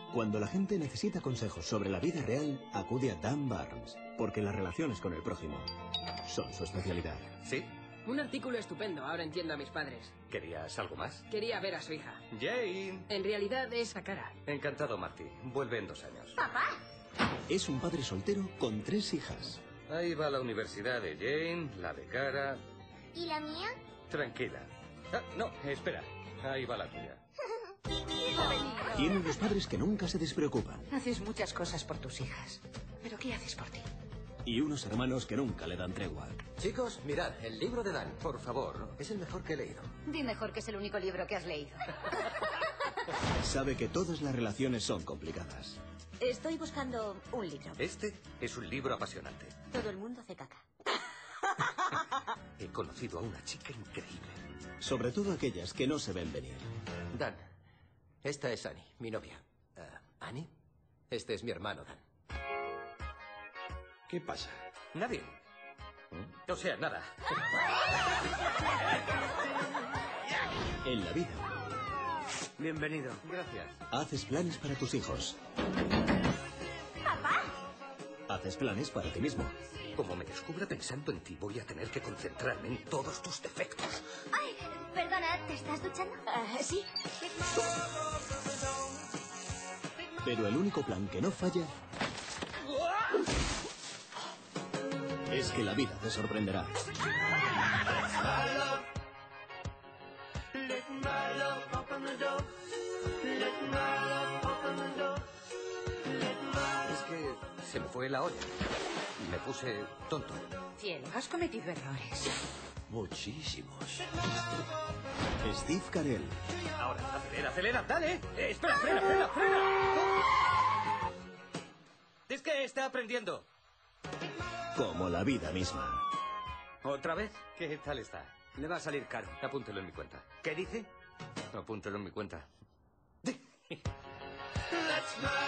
Cuando la gente necesita consejos sobre la vida real, acude a Dan Barnes, porque las relaciones con el prójimo son su especialidad. ¿Sí? Un artículo estupendo, ahora entiendo a mis padres. ¿Querías algo más? Quería ver a su hija. Jane. En realidad, esa cara. Encantado, Marty. Vuelve en 2 años. ¡Papá! Es un padre soltero con 3 hijas. Ahí va la universidad de Jane, la de Cara. ¿Y la mía? Tranquila. Ah, no, espera. Ahí va la tuya. Tiene unos padres que nunca se despreocupan. Haces muchas cosas por tus hijas. ¿Pero qué haces por ti? Y unos hermanos que nunca le dan tregua. Chicos, mirad, el libro de Dan, por favor. Es el mejor que he leído. Di mejor que es el único libro que has leído. Sabe que todas las relaciones son complicadas. Estoy buscando un libro. Este es un libro apasionante. Todo el mundo hace caca. He conocido a una chica increíble. Sobre todo aquellas que no se ven venir. Dan, esta es Annie, mi novia. ¿Annie? Este es mi hermano, Dan. ¿Qué pasa? Nadie. O sea, nada. En la vida, Bienvenido. Gracias. haces planes para tus hijos. ¡Papá! Haces planes para ti mismo. Como me descubra pensando en ti, voy a tener que concentrarme en todos tus defectos. ¡Ay! Perdona, ¿te estás duchando? Sí. Pero el único plan que no falla es que la vida te sorprenderá. Es que se me fue la olla. Me puse tonto. Cielo, has cometido errores. Muchísimos. Steve Carell, Ahora, acelera, acelera, dale. Espera, frena. Es que está aprendiendo. como la vida misma. ¿Otra vez? ¿Qué tal está? Le va a salir caro. Apúntelo en mi cuenta. ¿Qué dice? Apúntelo en mi cuenta. Let's ride.